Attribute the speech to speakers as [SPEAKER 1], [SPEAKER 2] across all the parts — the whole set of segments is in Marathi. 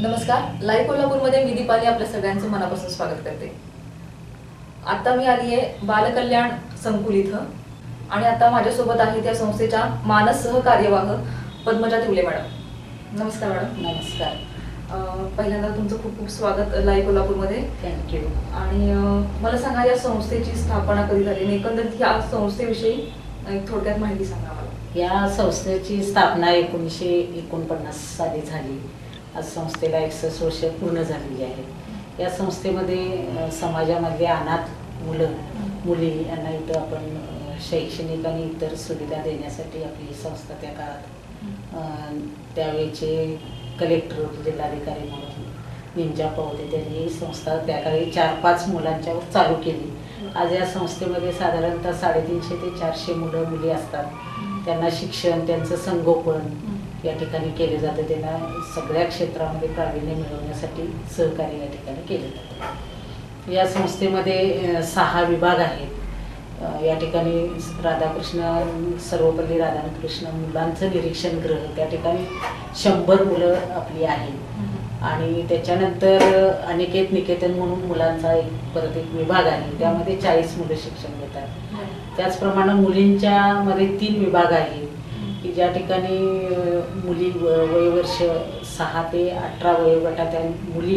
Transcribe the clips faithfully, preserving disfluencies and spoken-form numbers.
[SPEAKER 1] नमस्कार, लाईव्ह कोल्हापूरमध्ये मी दीपाली आपल्या सगळ्यांचं मनापासून स्वागत करते। आता मी आली आहे बालकल्याण संकुल इथं आणि आता माझ्यासोबत आहे त्या संस्थेच्या मानस सहकार्यवाह पद्मजा तिवले मॅडम। नमस्कार मॅडम।
[SPEAKER 2] नमस्कार।
[SPEAKER 1] पहिल्यांदा तुमचं खूप खूप स्वागत लाईव्ह कोल्हापूरमध्ये।
[SPEAKER 2] थँक्यू।
[SPEAKER 1] आणि मला सांगा, या संस्थेची स्थापना कधी झाली आणि एकंदरीत या संस्थेविषयी थोडक्यात माहिती सांगा मला।
[SPEAKER 2] या संस्थेची स्थापना एकोणीसशे एकोणपन्नास साली झाली। आज संस्थेला एकसष्ट वर्ष पूर्ण झालेली आहे। या संस्थेमध्ये समाजामधले अनाथ मुलं मुली यांना इथं आपण शैक्षणिक आणि इतर सुविधा देण्यासाठी आपली ही संस्था त्या काळात त्यावेळेचे कलेक्टर जिल्हाधिकारी म्हणून निंजा पावते त्यांनी ही संस्था त्या काळी चार पाच मुलांच्यावर चालू केली। आज या संस्थेमध्ये साधारणतः साडेतीनशे ते चारशे मुलं मुली असतात। त्यांना शिक्षण, त्यांचं संगोपन या ठिकाणी केले जाते। त्यांना सगळ्या क्षेत्रामध्ये प्रावीण्य मिळवण्यासाठी सहकार्य या ठिकाणी केले जाते। या संस्थेमध्ये सहा विभाग आहेत। या ठिकाणी राधाकृष्ण सर्वपल्ली राधाकृष्ण मुलांचं निरीक्षण गृह, त्या ठिकाणी शंभर मुलं आपली आहेत। आणि त्याच्यानंतर अनिकेत निकेतन म्हणून मुलांचा एक परत एक विभाग आहे, त्यामध्ये चाळीस मुलं शिक्षण घेतात। त्याचप्रमाणे मुलींच्या मध्ये तीन विभाग आहेत की ज्या ठिकाणी मुली वयवर्ष सहा ते अठरा वयोगटाच्या मुली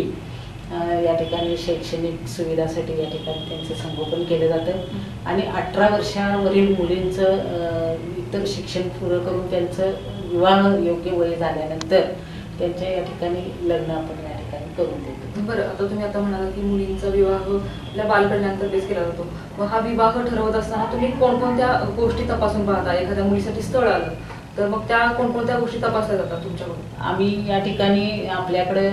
[SPEAKER 2] या ठिकाणी शैक्षणिक सुविधासाठी या ठिकाणी त्यांचं संगोपन केलं जातं। आणि अठरा वर्षावरील मुलींचं इतर शिक्षण पूर्ण करून त्यांचं विवाह योग्य वय झाल्यानंतर त्यांच्या या ठिकाणी लग्न आपण या ठिकाणी करून देतो।
[SPEAKER 1] बरं, आता तुम्ही आता म्हणाला की मुलींचा विवाह आपल्या बालकल्याणांतर्गत केला जातो। मग हा विवाह ठरवत असताना तुम्ही कोणकोणत्या गोष्टी तपासून पाहता? एखाद्या मुलीसाठी स्थळ आलं तर मग त्या कोणकोणत्या गोष्टी तपासल्या जातात तुमच्याकडून?
[SPEAKER 2] आम्ही या ठिकाणी आपल्याकडे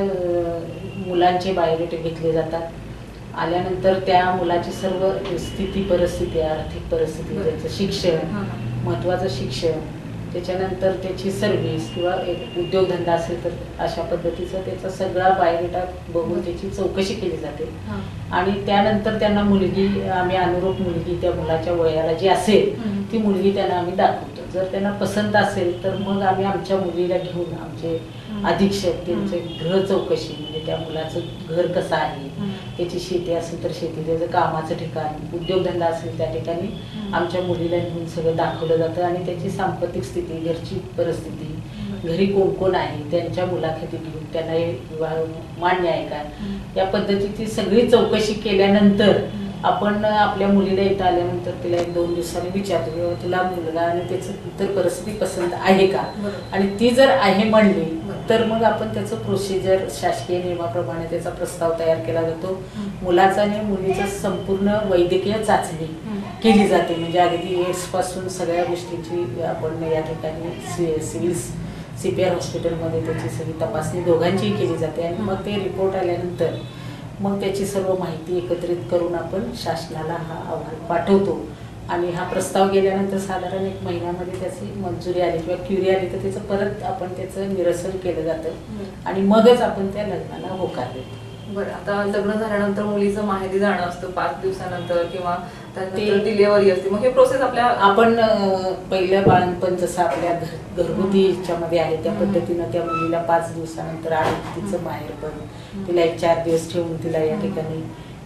[SPEAKER 2] मुलांचे बायोडेटे घेतले जातात। आल्यानंतर त्या मुलाची सर्व स्थिती परिस्थिती, आर्थिक परिस्थिती, त्याचं शिक्षण, महत्त्वाचं शिक्षण, त्याच्यानंतर त्याची सर्व्हिस किंवा एक उद्योगधंदा असेल तर अशा पद्धतीचं त्याचा सगळा बायोडेटा बघून त्याची चौकशी केली जाते। आणि त्यानंतर त्यांना मुलगी, आम्ही अनुरूप मुलगी त्या मुलाच्या वयाला जी असेल ती मुलगी त्यांना आम्ही दाखवतो। जर त्यांना पसंत असेल तर मग आम्ही आमच्या मुलीला घेऊन आमचे अधीक्षक त्यांचे गृह चौकशी, म्हणजे त्या मुलाचं घर कसं आहे, त्याची शेती असेल तर शेती, त्याचं कामाचं ठिकाण, उद्योगधंदा असेल त्या ठिकाणी आमच्या मुलीला घेऊन सगळं दाखवलं जातं। आणि त्याची सांपत्तिक स्थिती, घरची परिस्थिती, घरी कोण कोण आहे, त्यांच्या मुलाखती घेऊन त्यांना हे विवाह मान्य आहे का, या पद्धतीची सगळी चौकशी केल्यानंतर आपण आपल्या मुलीला इथं आल्यानंतर तिला एक दोन दिवसांनी विचारतो तुला मुलगा आणि त्याचं इतर परिस्थिती पसंत आहे का, आणि ती जर आहे म्हणली तर मग आपण त्याचं प्रोसिजर शासकीय नियमाप्रमाणे त्याचा प्रस्ताव तयार केला जातो। मुलाचा आणि मुलीचं संपूर्ण वैद्यकीय चाचणी केली जाते, म्हणजे अगदी एड्स पासून सगळ्या गोष्टींची आपण या ठिकाणी सिव्हिल सी पी आर हॉस्पिटलमध्ये त्याची सगळी तपासणी दोघांचीही केली जाते। आणि मग ते रिपोर्ट आल्यानंतर मग त्याची सर्व माहिती एकत्रित करून आपण शासनाला हा अहवाल पाठवतो। आणि हा प्रस्ताव गेल्यानंतर साधारण एक महिन्यामध्ये त्याची मंजुरी आली किंवा क्युरी आली तर त्याचं परत आपण त्याचं निरसन केलं जातं आणि मगच आपण त्या लग्नाला होकार देतो।
[SPEAKER 1] बरं, आता लग्न झाल्यानंतर मुलीचं माहेरी जाणं असतं पाच दिवसानंतर किंवा त्यानंतर डिलिव्हरी असते, मग हे प्रोसेस आपल्या आपण
[SPEAKER 2] पहिलं बाळंतपण जसं आपल्या घर घरगुती ह्याच्यामध्ये आहे त्या पद्धतीनं त्या मुलीला पाच दिवसानंतर आणि तिचं माहेरपण, तिला एक चार दिवस ठेवून तिला या ठिकाणी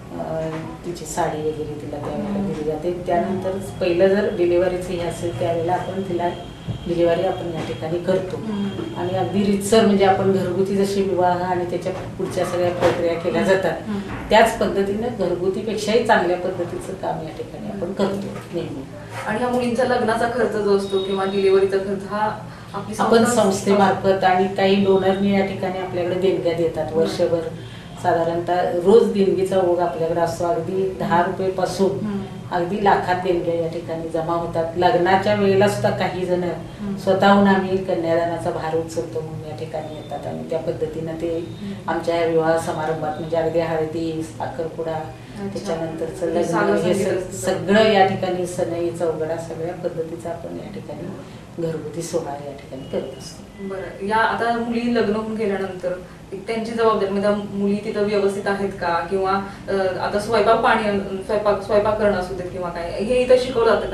[SPEAKER 2] तिची साडी वगैरे तिला त्यावेळेला दिली जाते। त्यानंतर पहिलं जर डिलिव्हरीचं हे असेल त्यावेळेला आपण तिला डिलिव्हरी आपण या ठिकाणी करतो। आणि अगदी रितसर म्हणजे आपण घरगुती जशी विवाह आणि त्याच्या पुढच्या सगळ्या प्रक्रिया केल्या जातात त्याच पद्धतीनं घरगुतीपेक्षाही चांगल्या पद्धतीचं काम या ठिकाणी आपण करतो नेहमी।
[SPEAKER 1] आणि ह्या मुलींचा लग्नाचा खर्च जो असतो किंवा डिलिव्हरीचा खर्च हा
[SPEAKER 2] आपण संस्थेमार्फत आणि काही डोनरनी या ठिकाणी आपल्याकडे देणग्या देतात। वर्षभर साधारणतः रोज देणगीचा ओघ आपल्याकडे असतो, अगदी दहा रुपये पासून अगदी लाखात देणग्या या ठिकाणी जमा होतात। लग्नाच्या वेळेला सुद्धा काही जण स्वतःहून आम्ही कन्यादानाचा भार उचलतो म्हणून या ठिकाणी येतात आणि त्या पद्धतीनं ते आमच्या विवाह समारंभात म्हणजे अगदी हळदी, साखरपुडा, त्याच्यानंतरचं लग्न हे सगळं या ठिकाणी सनई चौघडा सगळ्या पद्धतीचा आपण या ठिकाणी घरगुती सोहळा या ठिकाणी करत असतो।
[SPEAKER 1] बरं, या आता मुली लग्न होऊन गेल्यानंतर त्यांची जबाबदारी म्हणजे मुली तिथं व्यवस्थित आहेत का, किंवा आता स्वयंपाक पाणी स्वयंपाक स्वयंपाक करणं असू देत किंवा काय, हे इथं शिकवलं जातं का त्यांना?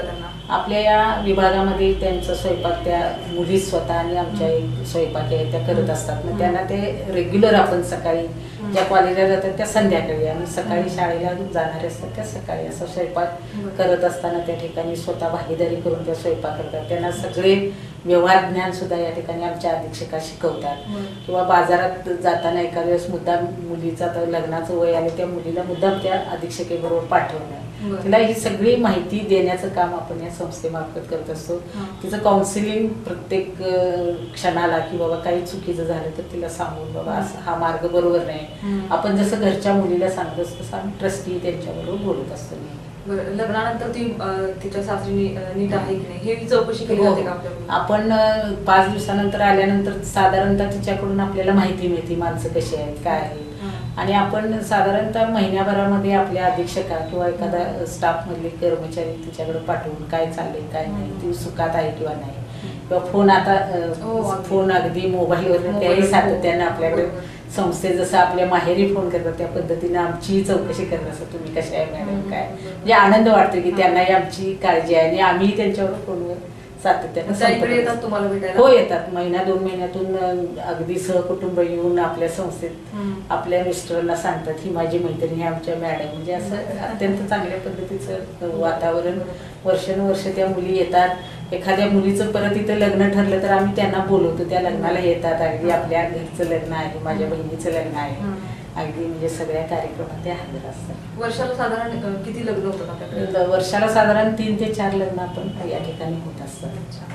[SPEAKER 2] आपल्या या विभागामध्ये त्यांचा स्वयंपाक त्या मुली स्वतः आणि आमच्या एक स्वयंपाक आहे त्या करत असतात. मग त्यांना ते रेग्युलर आपण सकाळी ज्या कॉलेजला जातात त्या संध्याकाळी आणि सकाळी शाळेला जाणारे असतात त्या सकाळी असा स्वयंपाक करत असताना त्या ठिकाणी स्वतः भागीदारी करून त्या स्वयंपाक करतात. त्यांना सगळे व्यवहार ज्ञान सुद्धा या ठिकाणी आमच्या अधीक्षका शिकवतात. किंवा बाजारात जाताना एखाद्या वेळेस मुद्दाम मुलीचा तर लग्नाचं वय आले त्या मुलीला मुद्दाम त्या अधीक्षकेबरोबर पाठवणं, तिला ही सगळी माहिती देण्याचं काम आपण या संस्थेमार्फत करत असतो. तिचं काउन्सिलिंग प्रत्येक क्षणाला की बाबा काही चुकीचं झालं तर तिला सांगून बाबा असं हा मार्ग बरोबर नाही, आपण जसं घरच्या मुलीला सांगत असतो तसं आम्ही ट्रस्टी त्यांच्याबरोबर बोलत असतो.
[SPEAKER 1] लग्नानंतर ती तिच्या सासरी नीट आहे की नाही हे चौकशी केली जाते का आपल्याकडून?
[SPEAKER 2] आपण पाच दिवसानंतर आल्यानंतर साधारणतः तिच्याकडून आपल्याला माहिती मिळते माणसं कशी आहेत काय आहे. आणि आपण साधारणतः महिन्याभरामध्ये आपल्या अधीक्षका किंवा एखादा स्टाफ मधले कर्मचारी तिच्याकडे पाठवून काय चाललंय काय नाही, ती सुखात आहे किंवा नाही. किंवा फोन आता फोन अगदी मोबाईलवर त्याही सातत्याने आपल्याकडे संस्थे जसं आपल्या माहेरी फोन करतात त्या पद्धतीने आमची चौकशी करत असतात. तुम्ही कशा आहे मॅडम काय, म्हणजे आनंद वाटतो की त्यांनाही आमची काळजी आहे आणि आम्ही त्यांच्यावर फोनवर सातत्याने
[SPEAKER 1] येतात तुम्हाला भेटायला.
[SPEAKER 2] हो येतात. महिना दोन महिन्यातून अगदी सहकुटुंब येऊन आपल्या संस्थेत आपल्या मिस्टरांना सांगतात ही माझी मैत्रिणी आमच्या मॅडम, म्हणजे असं अत्यंत चांगल्या पद्धतीचं वातावरण. वर्षानुवर्ष त्या मुली येतात. एखाद्या मुलीचं परत इथं लग्न ठरलं तर आम्ही त्यांना बोलवतो, त्या लग्नाला येतात. अगदी आपल्या घरचं लग्न आहे, माझ्या बहिणीचं लग्न आहे, अगदी म्हणजे सगळ्या कार्यक्रमात त्या हजर असतात.
[SPEAKER 1] वर्षाला साधारण किती लग्न होतात आपल्याकडे?
[SPEAKER 2] वर्षाला साधारण तीन ते चार लग्न आपण या ठिकाणी होत असतात.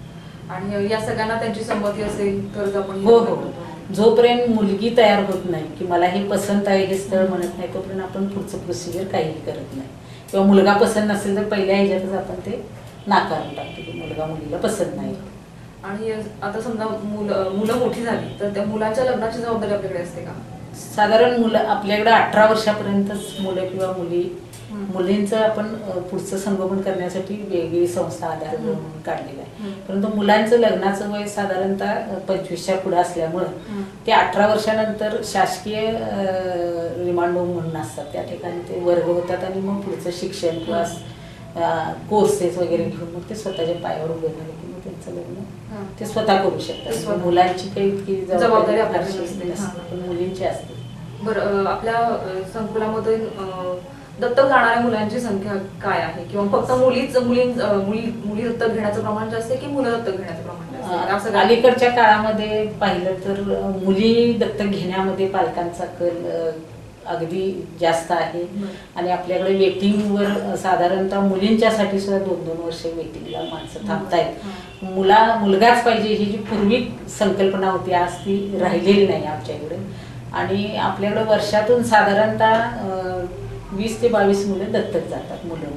[SPEAKER 1] आणि या सगळ्यांना त्यांची संमती असेल तर आपण
[SPEAKER 2] हो हो जोपर्यंत मुलगी तयार होत नाही की मला हे पसंत आहे हे स्थळ म्हणत नाही तोपर्यंत आपण पुढचं प्रोसिजर काहीही करत नाही. किंवा मुलगा पसंत नसेल तर पहिल्या ह्याच्यातच आपण ते नाकारून टाकतो की मुलगा मुलीला पसंत नाही.
[SPEAKER 1] आणि आता समजा मुलं मुलं मोठी झाली तर त्या मुलांच्या लग्नाची जबाबदारी आपल्याकडे असते का?
[SPEAKER 2] साधारण मुलं आपल्याकडे अठरा वर्षापर्यंतच मुलं किंवा मुली, मुलींचं आपण पुढचं संगोपन करण्यासाठी वेगळी संस्था आधार म्हणून काढलेला आहे. परंतु मुलांचं लग्नाचं वय साधारणतः पंचवीसच्या पुढे असल्यामुळं ते अठरा वर्षानंतर शासकीय रिमांड होम म्हणून असतात त्या ठिकाणी ते वर्ग होतात आणि मग पुढचं शिक्षण किंवा कोर्सेस वगैरे घेऊन मग ते स्वतःच्या पायावर उभे राहिले की मग त्यांचं लग्न ते स्वतः करू शकतात. मुलांची काही इतकी
[SPEAKER 1] जबाबदारी
[SPEAKER 2] पण मुलींची असते.
[SPEAKER 1] बरं, आपल्या संकुलामध्ये दत्तक जाणाऱ्या मुलांची संख्या काय आहे किंवा फक्त मुलीच मुली मुली दत्तक घेण्याचं प्रमाण जास्त आहे की मुलं दत्तक घेण्याचं प्रमाण जास्त?
[SPEAKER 2] अलीकडच्या काळामध्ये पाहिलं तर मुली दत्तक घेण्यामध्ये पालकांचा कल अगदी जास्त आहे. आणि आपल्याकडे वेटिंगवर साधारणतः मुलींच्यासाठी सुद्धा दोन दोन वर्ष वेटिंगला माणसं थांबतायत. मुला मुलगाच पाहिजे ही जी पूर्वी संकल्पना होती आज ती राहिलेली नाही आमच्या इकडे. आणि आपल्याकडे वर्षातून साधारणतः वीस ते बावीस मुलं दत्तक जातात मुलं.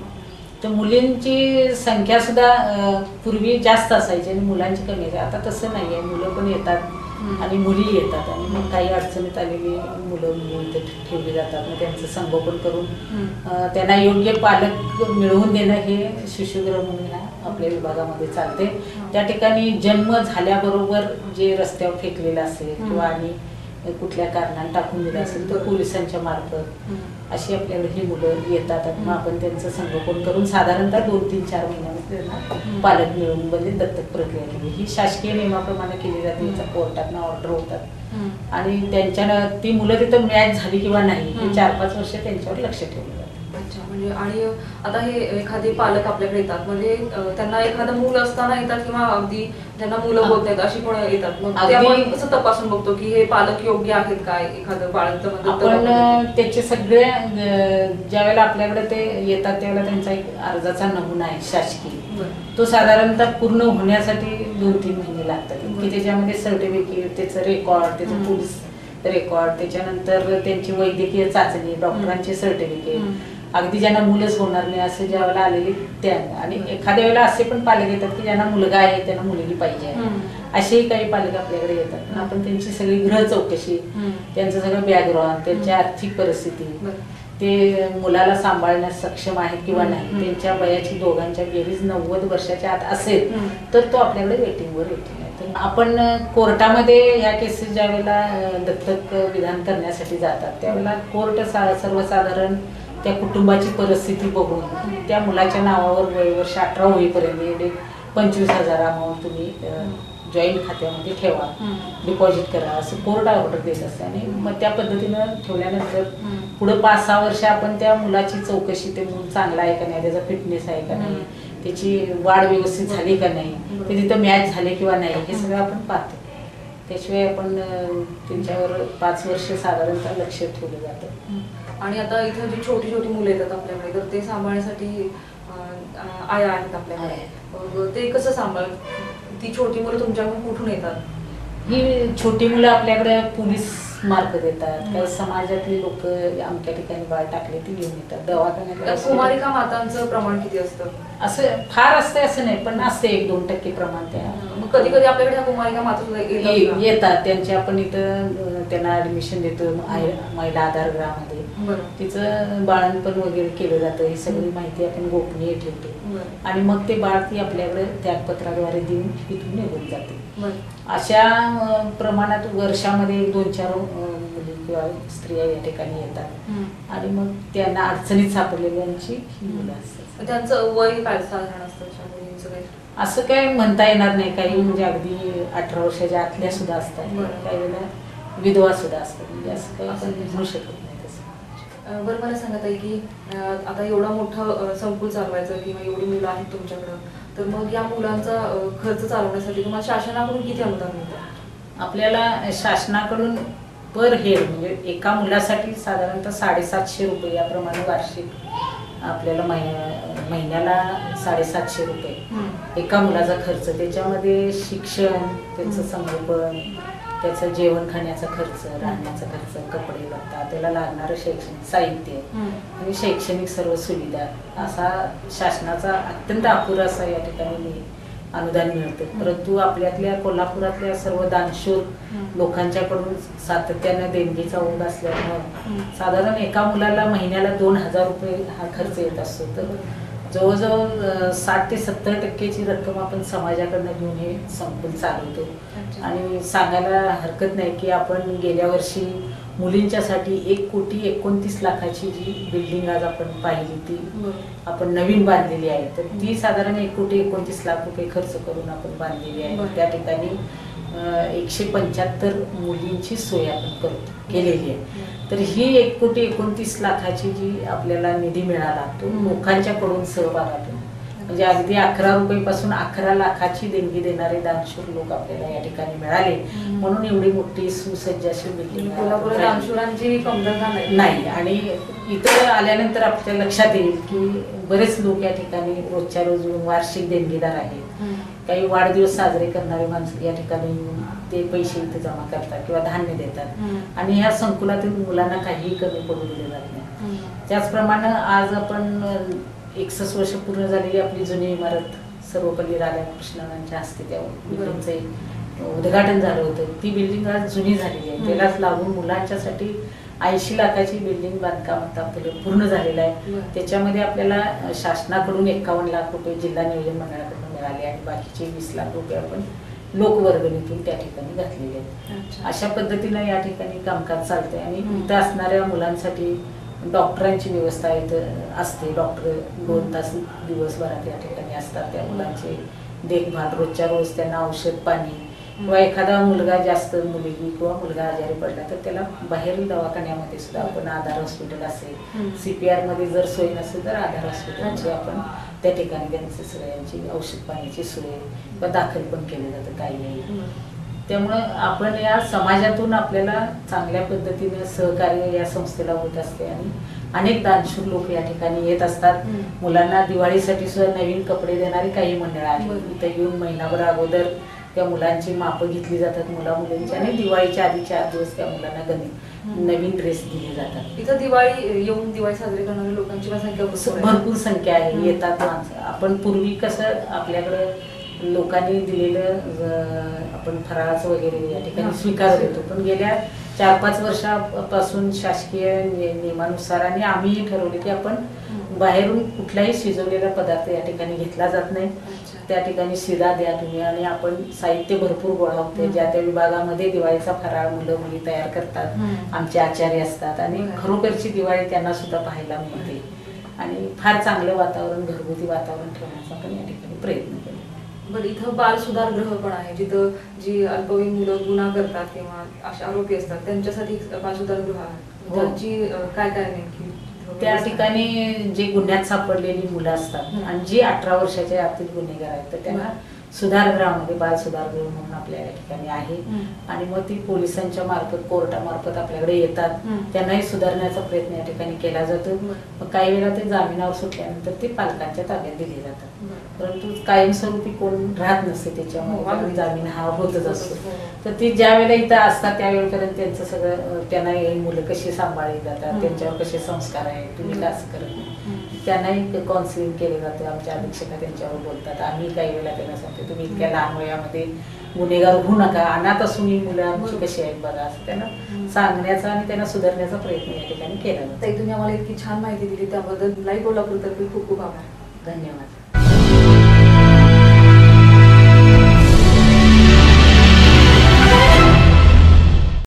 [SPEAKER 2] तर मुलींची संख्या सुद्धा पूर्वी जास्त असायची आणि मुलांची कमी आहे. आता तसं नाही आहे, मुलं पण येतात आणि मुली येतात आणि मग काही अडचणीत आलेली मुलं मुली इथे ठेवली जातात. मग त्यांचं संगोपन करून त्यांना योग्य पालक मिळवून देणं हे शिशुगृह म्हणून ह्या आपल्या विभागामध्ये चालते. त्या ठिकाणी जन्म झाल्याबरोबर जे रस्त्यावर फेकलेलं असेल किंवा आणि कुठल्या कारणाने टाकून दिलं असेल तर पोलिसांच्या मार्फत अशी आपल्याकडे ही मुलं येतात. मग आपण त्यांचं संगोपन करून साधारणतः दोन तीन चार महिन्यामध्ये त्यांना पालक मिळवून म्हणजे दत्तक प्रक्रिया केली. ही शासकीय नियमाप्रमाणे केली जाते. याचा कोर्टातनं ऑर्डर होतात आणि त्यांच्या ती मुलं तिथं मॅच झाली किंवा नाही हे चार पाच वर्ष त्यांच्यावर लक्ष ठेवलं जातं.
[SPEAKER 1] अच्छा, म्हणजे आणि आता हे एखादे पालक आपल्याकडे येतात म्हणजे त्यांना एखादं मूल असताना येतात किंवा अगदी त्यांना मुलं होत नाहीत अशी पण येतात, मग ते आपण कसं तपासून बघतो की हे पालक योग्य आहेत काय? एखादं बाळंत
[SPEAKER 2] आपण त्याचे सगळे ज्यावेळेला आपल्याकडे ते येतात त्यावेळेला त्यांचा एक अर्जाचा नमुना आहे शासकीय, तो साधारणतः पूर्ण होण्यासाठी दोन तीन महिने लागतात की त्याच्यामध्ये सर्टिफिकेट, त्याचं रेकॉर्ड, त्याचं पोलीस रेकॉर्ड, त्याच्यानंतर त्यांची वैद्यकीय चाचणी, डॉक्टरांचे सर्टिफिकेट, अगदी ज्यांना मुलंच होणार नाही असं ज्या वेळेला आलेली त्या. आणि एखाद्या वेळेला असे पण पालक येतात की ज्यांना मुलगा आहे त्यांना मुलगी पाहिजे आहे, असेही काही पालक आपल्याकडे येतात. आपण त्यांची सगळी गृह चौकशी, त्यांचं सगळं बॅकग्राऊंड, त्यांची आर्थिक परिस्थिती, ते मुलाला सांभाळण्यास सक्षम आहेत किंवा नाही, त्यांच्या वयाची दोघांच्या बेरीज नव्वद वर्षाच्या आत असेल तर तो आपल्याकडे वेटिंगवर येतो. आपण कोर्टामध्ये ह्या केसेस ज्या वेळेला दत्तक विधान करण्यासाठी जातात त्यावेळेला कोर्ट सर्वसाधारण त्या कुटुंबाची परिस्थिती बघून त्या मुलाच्या नावावर वय वर्ष अठरा होईपर्यंत एवढे पंचवीस हजार अमाऊंट तुम्ही जॉईंट खात्यामध्ये ठेवा, डिपॉझिट करा असं कोर्ट ऑर्डर देत असते. आणि मग त्या पद्धतीनं ठेवल्यानंतर पुढे पाच सहा वर्ष आपण त्या मुलाची चौकशी, ते मूल चांगला आहे का नाही, त्याचा फिटनेस आहे का नाही, त्याची वाढ व्यवस्थित झाली का नाही, ते तिथं मॅच झाले किंवा नाही, हे सगळं आपण पाहतो. त्याशिवाय आपण त्यांच्यावर पाच वर्ष साधारणतः लक्ष ठेवलं जातं.
[SPEAKER 1] आणि आता इथं जी छोटी छोटी मुलं येतात आपल्याकडे, तर ते सांभाळण्यासाठी आया आहेत आपल्याकडे, ते कसं सांभाळ, ती छोटी मुलं तुमच्याकडून कुठून येतात?
[SPEAKER 2] ही छोटी मुलं आपल्याकडे पोलीस मार्क देतात, काही समाजातली लोक आमच्या ठिकाणी बाळ टाकले ती घेऊन येतात दवाखान्यात.
[SPEAKER 1] कुमारिका मातांचं प्रमाण किती असतं?
[SPEAKER 2] असं फार असते असं नाही, पण असते एक दोन टक्के प्रमाण. त्या
[SPEAKER 1] कधी कधी आपल्याकडे कुमारिका माता
[SPEAKER 2] येतात, त्यांचे आपण इथं त्यांना ऍडमिशन देतो महिला आधार गृहामध्ये. तिचं बाळणपण वगैरे केलं जातं, ही सगळी माहिती आपण गोपनीय ठेवतो. आणि मग ते बाळ ती आपल्याकडे त्यागपत्राद्वारे देऊन तिथून निघून जाते. अशा प्रमाणात वर्षामध्ये एक दोन चार मुली किंवा स्त्रिया या ठिकाणी येतात आणि मग त्यांना अडचणीत सापडलेल्यांची ही मुलं असतात.
[SPEAKER 1] त्यांचं वय काय साधारण असतं?
[SPEAKER 2] असं काय म्हणता येणार नाही, काही म्हणजे अगदी अठरा वर्षाच्या आतल्या सुद्धा असतात, काही वेळेला विधवा सुद्धा असतात, म्हणजे असं काही आपण म्हणू शकत नाही तसं.
[SPEAKER 1] बरं, मला सांगत आहे की आता एवढा मोठं संकुल चालवायचं किंवा एवढी मुलं आहेत तुमच्याकडं, तर मग या मुलांचा खर्च चालवण्यासाठी तुम्हाला शासनाकडून किती अनुदान मिळतं?
[SPEAKER 2] आपल्याला शासनाकडून पर हेड म्हणजे एका मुलासाठी साधारणतः साडेसातशे रुपये याप्रमाणे वार्षिक आपल्याला महिन्या महिन्याला साडेसातशे रुपये एका मुलाचा खर्च. त्याच्यामध्ये शिक्षण, त्याचं संगोपन, त्याचं जेवण खाण्याचा खर्च, राहण्याचा खर्च, कपडे लत्ता, त्याला लागणारं शैक्षणिक साहित्य आणि शैक्षणिक सर्व सुविधा असा शासनाचा अत्यंत अपुरा असा या ठिकाणी अनुदान मिळतं. परंतु आपल्यातल्या कोल्हापुरातल्या सर्व दानशूर लोकांच्याकडून सातत्यानं देणगीचा ओढ असल्यामुळं साधारण एका मुलाला महिन्याला दोन हजार रुपये हा खर्च येत असतो. तर जवळजवळ साठ ते सत्तर टक्केची रक्कम आपण समाजाकडनं घेऊन हे संकुल चालवतो. आणि सांगायला हरकत नाही की आपण गेल्या वर्षी मुलींच्यासाठी एक कोटी एकोणतीस लाखाची जी बिल्डिंग आज आपण पाहिली ती आपण नवीन बांधलेली आहे, तर ती साधारण एक कोटी एकोणतीस लाख रुपये खर्च करून आपण बांधलेली आहे. त्या ठिकाणी एकशे पंच्याहत्तर मुलींची सोय आपण करतो केलेली आहे. तर ही एक कोटी एकोणतीस लाखाची जी आपल्याला निधी मिळाला तो लोकांच्याकडून सहभागातून, म्हणजे अगदी अकरा रुपये पासून अकरा लाखाची देणगी देणारे दानशूर लोक आपल्याला या ठिकाणी मिळाले, म्हणून एवढी मोठी सुसज्ज अशी बिल्डिंग
[SPEAKER 1] दानशूरांची कमतरता
[SPEAKER 2] नाही. आणि इथं आल्यानंतर आपल्या लक्षात येईल की बरेच लोक या ठिकाणी रोजच्या रोज वार्षिक देणगीदार आहेत. काही वाढदिवस साजरे करणारे माणसं या ठिकाणी ते पैसे इथे जमा करतात किंवा धान्य देतात आणि ह्या संकुलातील मुलांना काहीही कमी पडू दिले जात नाही. त्याचप्रमाणे आज आपण एकसष्ट वर्ष पूर्ण झालेली आपली जुनी इमारत सर्वपल्ली राधाकृष्णनांच्या हस्ते त्या बिल्डिंगचं उद्घाटन झालं होतं. ती बिल्डिंग आज जुनी झालेली आहे, त्यालाच लागून मुलांच्यासाठी ऐंशी लाखाची बिल्डिंग बांधकाम आता आपलं पूर्ण झालेलं आहे. त्याच्यामध्ये आपल्याला शासनाकडून एक्कावन्न लाख रुपये जिल्हा नियोजन मंडळाकडून मिळाले आणि बाकीचे वीस लाख रुपये आपण लोकवर्गणीतून त्या ठिकाणी घातलेले आहेत. अशा पद्धतीनं या ठिकाणी कामकाज चालतंय. आणि इथं असणाऱ्या मुलांसाठी डॉक्टरांची व्यवस्था इथं असते. डॉक्टर दोन तास दिवसभरात या ठिकाणी असतात. त्या मुलांची देखभाल रोजच्या रोज त्यांना औषध पाणी, किंवा एखादा मुलगा जास्त मुलगी किंवा मुलगा आजारी पडला तर त्याला बाहेरील दवाखान्यामध्ये सुद्धा आपण आधार हॉस्पिटल असेल, सीपीआर मध्ये जर सोय नसेल तर आधार हॉस्पिटलमध्ये आपण त्या ठिकाणी त्यांची सगळ्यांची औषध पाण्याची सोय किंवा दाखल पण केलं जातं काही नाही. त्यामुळं आपण या समाजातून आपल्याला चांगल्या पद्धतीने सहकार्य या संस्थेला होत असते आणि अनेक दानशूर लोक या ठिकाणी येत असतात. मुलांना दिवाळीसाठी सुद्धा नवीन कपडे देणारी काही मंडळ आहेत. इथे येऊन महिनाभर अगोदर त्या मुलांची मापं घेतली जातात मुला मुलींची आणि दिवाळीच्या आधी चार दिवस त्या मुलांना गणित नवीन ड्रेस दिले जातात.
[SPEAKER 1] इथं दिवाळी येऊन दिवाळी साजरी करणाऱ्या लोकांची संख्या
[SPEAKER 2] भरपूर संख्या आहे, येतात माणसं. आपण पूर्वी कसं आपल्याकडं लोकांनी दिलेलं आपण फराळाचं वगैरे या ठिकाणी स्वीकारत होतो, पण गेल्या चार पाच वर्षापासून शासकीय नियमानुसार आणि आम्ही ठरवले की आपण बाहेरून कुठलाही शिजवलेला पदार्थ या ठिकाणी घेतला जात नाही. त्या ठिकाणी शिदा द्या तुम्ही, आणि आपण साहित्य भरपूर गोळा होते.
[SPEAKER 1] हम्म.
[SPEAKER 2] ज्या त्या विभागामध्ये दिवाळीचा फराळ मुलं मुली तयार करतात,
[SPEAKER 1] हम्म.
[SPEAKER 2] आमचे आचार्य असतात, आणि
[SPEAKER 1] बरं.
[SPEAKER 2] खरोखरची दिवाळी त्यांना सुद्धा पाहायला मिळते. आणि फार चांगलं वातावरण, घरगुती वातावरण ठेवण्याचा पण या ठिकाणी प्रयत्न केला.
[SPEAKER 1] बरं, इथं बाल सुधार गृह पण आहे, जिथं जी अल्पवयीन मुलं गुन्हा करतात किंवा अशा आरोपी असतात त्यांच्यासाठी बाल सुधार गृह आहे.
[SPEAKER 2] हो.
[SPEAKER 1] त्यांची अं, काय काय नेमकी
[SPEAKER 2] त्या ठिकाणी जे गुन्ह्यात सापडलेली मुलं असतात
[SPEAKER 1] हम्म.
[SPEAKER 2] आणि जी अठरा वर्षाच्या आतील गुन्हेगार आहेत तर त्यांना सुधारगृहामध्ये बाल सुधारगृह म्हणून आपल्या या ठिकाणी आहे.
[SPEAKER 1] हम्म.
[SPEAKER 2] आणि मग ती पोलिसांच्या मार्फत, कोर्टामार्फत आपल्याकडे येतात.
[SPEAKER 1] हम्म.
[SPEAKER 2] त्यांनाही सुधारण्याचा प्रयत्न या ठिकाणी केला जातो.
[SPEAKER 1] बरं.
[SPEAKER 2] मग काही वेळा ते जामिनावर सुटल्यानंतर ते पालकांच्या ताब्यात दिले जातात.
[SPEAKER 1] बरं.
[SPEAKER 2] परंतु कायमस्वरूपी कोण राहत नसते
[SPEAKER 1] हो,
[SPEAKER 2] त्याच्यामध्ये,
[SPEAKER 1] अगदी.
[SPEAKER 2] कारण जामीन हा होतच असतो.
[SPEAKER 1] हो.
[SPEAKER 2] तर ती ज्या वेळेला इथं असतात त्यावेळेपर्यंत त्यांचं सगळं अं, त्यांना ही मुलं कशी सांभाळली जातात,
[SPEAKER 1] हम्म.
[SPEAKER 2] त्यांच्यावर कसे संस्कार आहेत, तुम्ही का असं करत नाही,
[SPEAKER 1] हम्म.
[SPEAKER 2] त्यांनाही काउन्सिलिंग केलं जातं. आमच्या अधीक्षका त्यांच्यावर बोलतात. आम्ही काही वेळेला त्यांना सांगतो तुम्ही इतक्या लहान वयामध्ये गुन्हेगार होऊ नका, अनाथ असून ही मुलं आमची कशी आहेत बघा, असं त्यांना
[SPEAKER 1] हम्म.
[SPEAKER 2] सांगण्याचा आणि त्यांना सुधारण्याचा प्रयत्न या ठिकाणी केला जातो.
[SPEAKER 1] ताई, तुम्ही आम्हाला इतकी छान माहिती दिली त्याबद्दल लाईव्ह कोल्हापूरतर्फे खूप खूप आभार.
[SPEAKER 2] धन्यवाद.